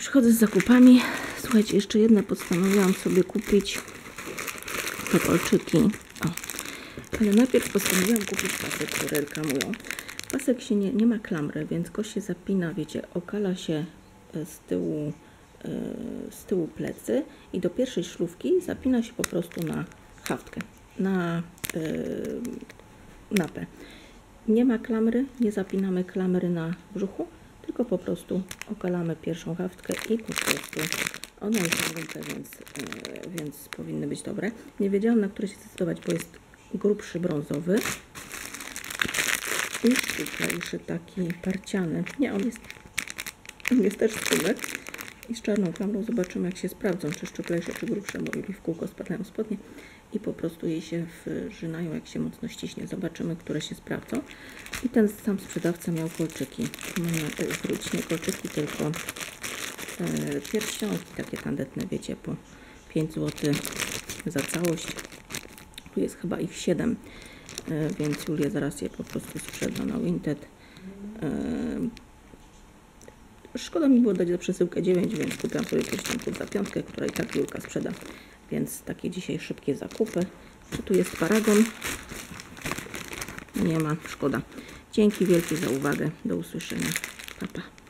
Przychodzę z zakupami. Słuchajcie, jeszcze jedne postanowiłam sobie kupić. Te kolczyki. O. Ale najpierw postanowiłam kupić pasek, który reklamują. Pasek się nie ma klamry, więc go się zapina, wiecie, okala się z tyłu plecy i do pierwszej szlufki zapina się po prostu na haftkę, na napę. Nie ma klamry, nie zapinamy klamry na brzuchu, tylko po prostu okalamy pierwszą haftkę i po prostu ona jest na gumkę, więc powinny być dobre. Nie wiedziałam, na które się zdecydować, bo jest grubszy brązowy i szczuplejszy taki parciany. Nie, on jest też skóry i z czarną klamrą. Zobaczymy, jak się sprawdzą, czy szczuplejsze, czy grubsze, bo Julii w kółko spadają spodnie i po prostu jej się wrzynają, jak się mocno ściśnie. Zobaczymy, które się sprawdzą. I ten sam sprzedawca miał kolczyki. Nie kolczyki, tylko pierścionki takie tandetne, wiecie, po 5 zł za całość. Tu jest chyba ich 7, więc Julia zaraz je po prostu sprzeda na Vinted. Szkoda mi było dać za przesyłkę 9, więc kupiłam sobie pierścionków za 5, która i tak Julka sprzeda. Więc takie dzisiaj szybkie zakupy. Czy tu jest paragon? Nie ma, szkoda. Dzięki wielkie za uwagę. Do usłyszenia. Pa, pa.